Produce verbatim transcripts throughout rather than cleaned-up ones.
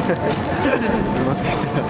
まってきた。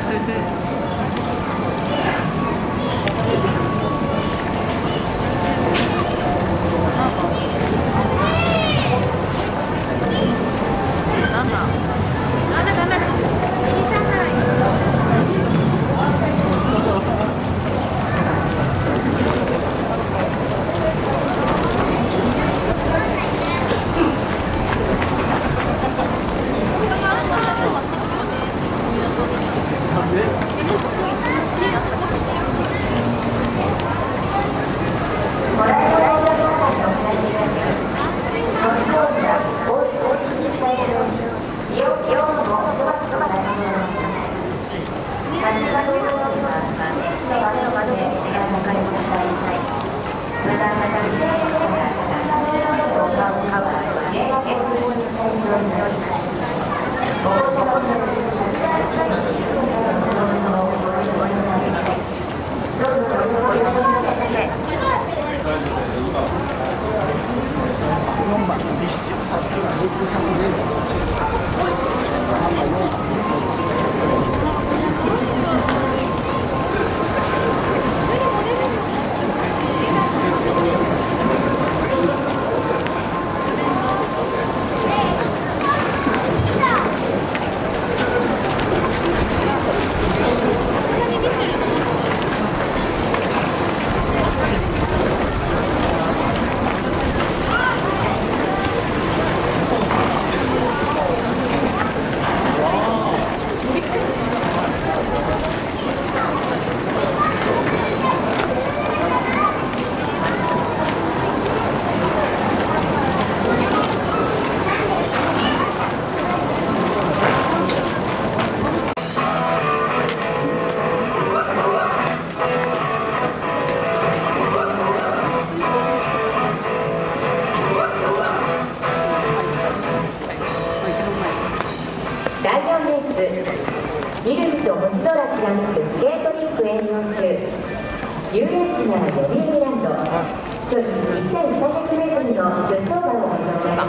ビルズと星空きらめくスケートリンク営業中、遊園地ならディズニーランド、距離せんさんびゃくメートルの出走馬をご紹介します。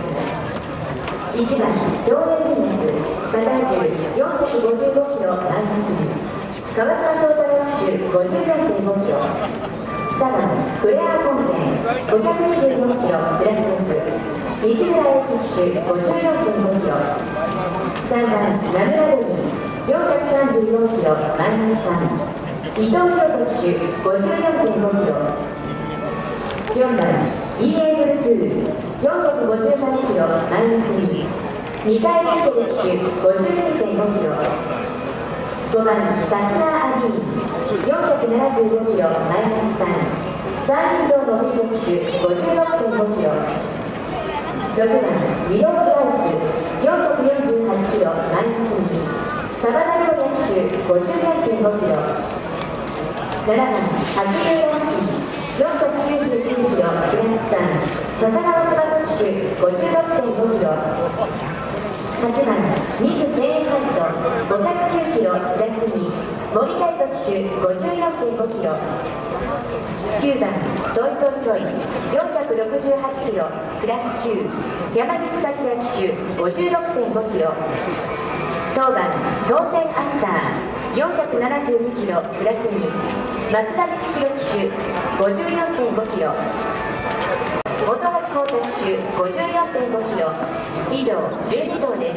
いちばん、上映ギネス、馬体重よんひゃくごじゅうごキロマイナスに、川島翔太郎騎手ごじゅうよんてんごキロ。にばん、クレアコンテンごひゃくにじゅうよんキロプラスオフ、西村英樹騎手ごじゅうよんてんごキロ。さんばん、ナムラデニよんひゃくさんじゅうよんキロマイナスさん、伊藤翔太騎手ごじゅうよんてんごキロ。よんばん、イーエーブルツーよんひゃくごじゅうななキロマイナスに、にかいミシェル騎手ごじゅうにてんごキロ。ごばん、サスナー・アディーンよんひゃくななじゅうごキロマイナスさん、サーリンドのミシェ騎手ごじゅうろくてんごキロ。ろくばん、ウィロースライスよんひゃくよんじゅうはちキロマイナスに、サバナリオ騎手ごじゅうよんてんごキロ。ななばん、ハチユーランキーよんひゃくきゅうじゅうきゅうキロプラスさん、笹川翼騎手ごじゅうろくてんごキロ。はちばん、ミス・シェーンハイトごひゃくきゅうキロプラスに、森大斗騎手ごじゅうよんてんごキロ。きゅうばん、トイトイトイよんひゃくろくじゅうはちキロプラスきゅう、山口咲也騎手ごじゅうろくてんごキロ。当番、当選アスターよんひゃくななじゅうにキロプラスに、松田光弘騎手ごじゅうよんてんごキロ。本橋光太騎手ごじゅうよんてんごキロ。以上じゅうに頭です。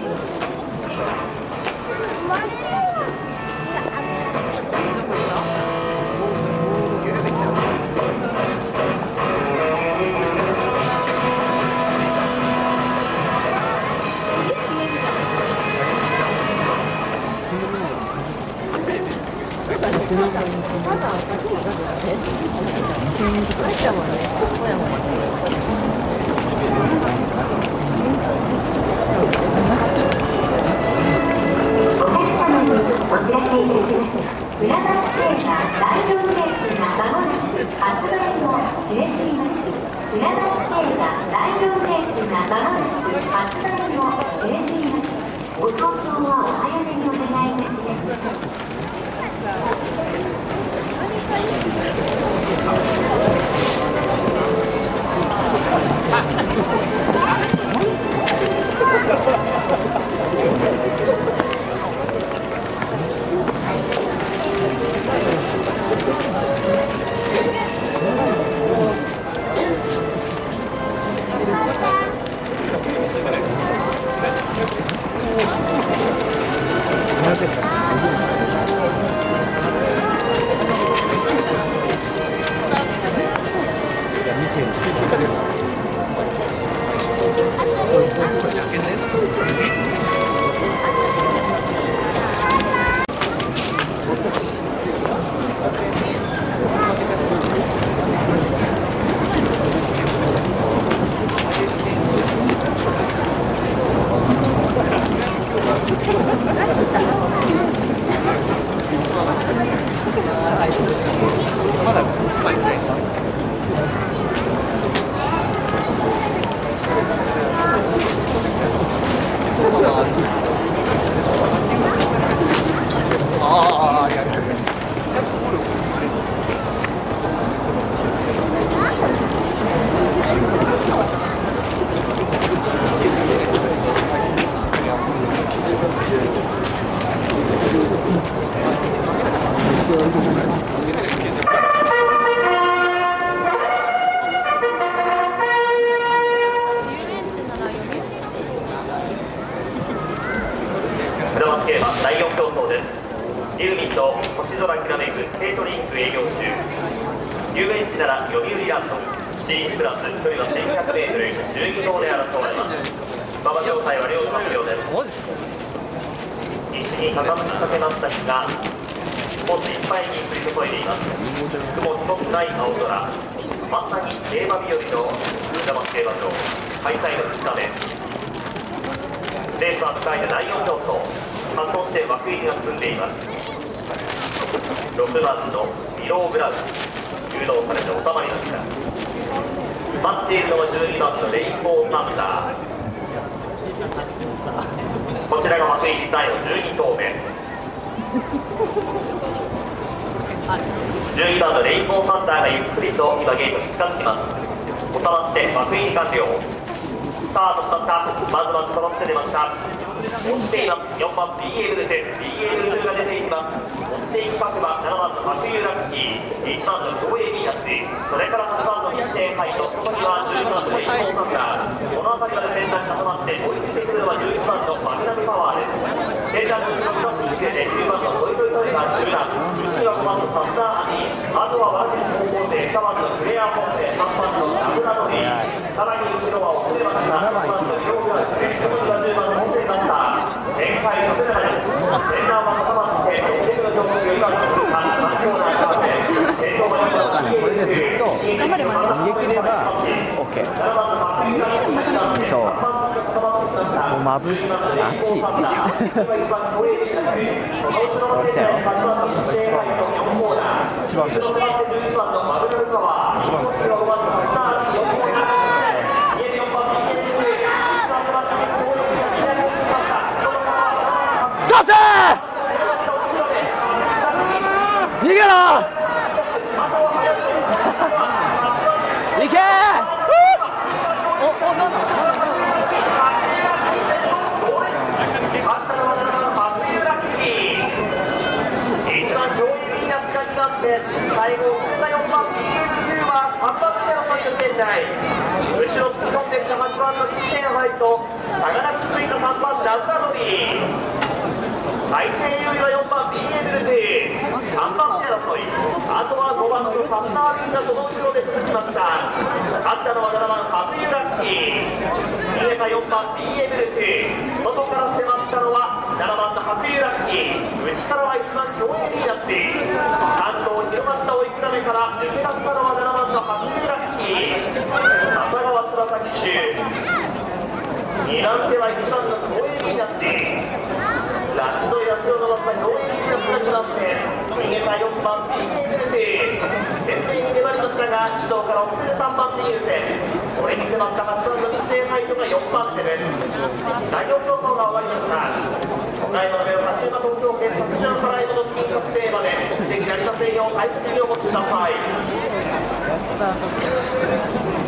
だいよん競争です。ユーミンと星空きらめくスケートリンク営業中。遊園地なら読売ランド シー プラス距離は せんひゃくメートル じゅうに頭で争われます。馬場状態は両者不良です。石に傾きかけました日がコースいっぱいに降り注いでいます。雲一つない青空、まさに競馬日和の船橋競馬場開催のふつかめ。レースは迎えてだいよん競争、発走して枠入りが進んでいます。ろくばんのミローブラウン、誘導されて収まりました。待っているのはじゅうにばんのレインボーサンダー。こちらが枠入り最後じゅうに頭目。じゅうにばんのレインボーサンダーがゆっくりと今ゲートに近づきます。収まって枠入り完了。スタートしました。まずまず揃って出ました。押しています。よんばん ビーエー ブルテ ビーエー ブルテが出ていきます。追っていく各馬ななばんの白ユーラッキー、いちばんの競泳ビーナス、それからはちばんの日清ハイト、そこにはじゅうばんのレインボーサンダー。この辺りまで先端が挟まって追いついてくるのはじゅういちばんのマグナムパワーです。先端の後ろに続けてじゅうばんのトイトイトイが中段、後ろはごばんのサスダーアニー、あとはワラビス高校生、さんばんのフレアポンテ、さんばんのラブナドリー、さらに後ろは遅れましたろくばんのヨーグラル、そこにはじゅうばんの本戦マスター。前回のセナです。センターは固まって、ろくの状況が今のさんコーナーからで、先頭までこれでずっと逃げ切れば OK。 そうもうまぶしい、あっちこれ来たよ。一番手させ逃げろ行けおおなんだ一番上位に懐かしがって最後よんばん ビーエルきゅう はさんばんめのポイント圏内、後ろ突っ込んできたはちばんの日清ハイト、差がなくついたさんばんラズナドリー、大勢優位はよんばん ビーエルルティー、さんばん手争い、あとはごばんのサスタービンがその後ろで続きました。勝ったのはななばんハプユラッキー、逃げたよんばん ビーエルルティー、外から迫ったのはななばんのハプユラッキー、内からはいちばん競泳ビーナスティー、関東広がった追い比べから抜け出したのはななばんのハプユラッキー、笹川翼騎手、にばん手はいちばんの競泳ビーナスティー、ラスト足を伸ばした競泳ビーナスがにばん手、逃げたよんばん ビーエルルティー、懸命に粘りましたがに頭から遅れてさんばん手優先、これに迫ったはちばんの日清ハイトがよんばん手です。だいよん競争が終わりました。岡山の目を勝ち馬東京県昨年の払い戻し金確定までお素敵なりませんよう大切にお持ちください。